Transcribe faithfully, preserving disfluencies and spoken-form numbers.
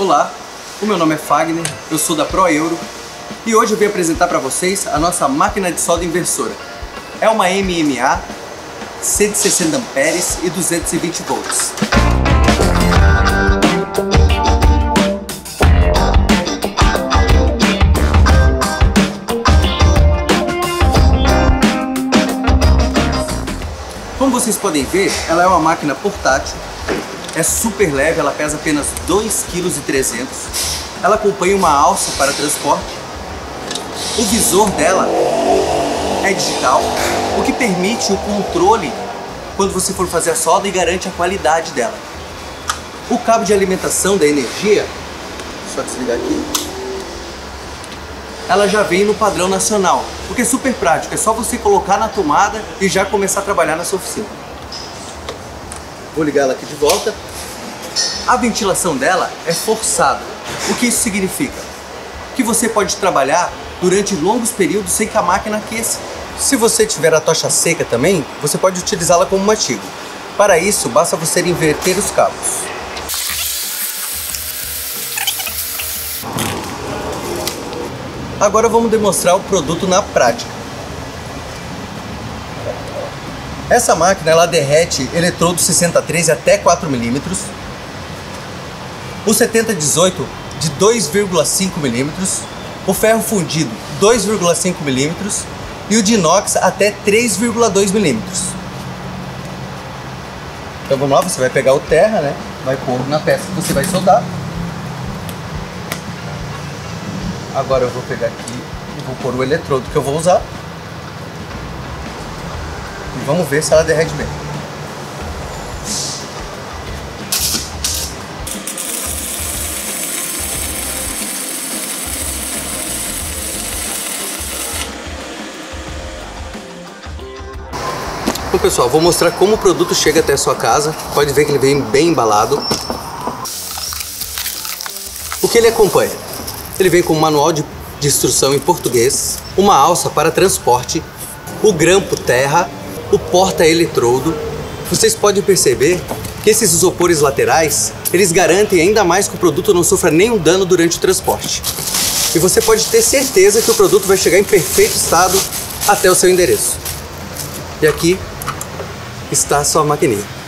Olá, o meu nome é Fagner, eu sou da ProEuro e hoje eu vim apresentar para vocês a nossa máquina de solda inversora. É uma M M A, cento e sessenta amperes e duzentos e vinte volts. Como vocês podem ver, ela é uma máquina portátil, é super leve, ela pesa apenas dois vírgula três quilos. Ela acompanha uma alça para transporte. O visor dela é digital, o que permite o controle quando você for fazer a solda e garante a qualidade dela. O cabo de alimentação da energia, só desligar aqui, ela já vem no padrão nacional, o que é super prático, é só você colocar na tomada e já começar a trabalhar na sua oficina. Vou ligar ela aqui de volta. A ventilação dela é forçada. O que isso significa? Que você pode trabalhar durante longos períodos sem que a máquina aqueça. Se você tiver a tocha seca também, você pode utilizá-la como mastigo. Para isso, basta você inverter os cabos. Agora vamos demonstrar o produto na prática. Essa máquina ela derrete eletrodo sessenta a treze até quatro milímetros, o setenta a dezoito de dois vírgula cinco milímetros, o ferro fundido dois vírgula cinco milímetros e o de inox até três vírgula dois milímetros. Então vamos lá, você vai pegar o terra, né? Vai pôr na peça que você vai soldar. Agora eu vou pegar aqui e vou pôr o eletrodo que eu vou usar. E vamos ver se ela derrete bem. Bom pessoal, vou mostrar como o produto chega até a sua casa. Pode ver que ele vem bem embalado. O que ele acompanha? Ele vem com um manual de, de instrução em português, uma alça para transporte, o grampo terra, o porta-eletrodo. Vocês podem perceber que esses isopores laterais, eles garantem ainda mais que o produto não sofra nenhum dano durante o transporte. E você pode ter certeza que o produto vai chegar em perfeito estado até o seu endereço. E aqui está a sua maquininha.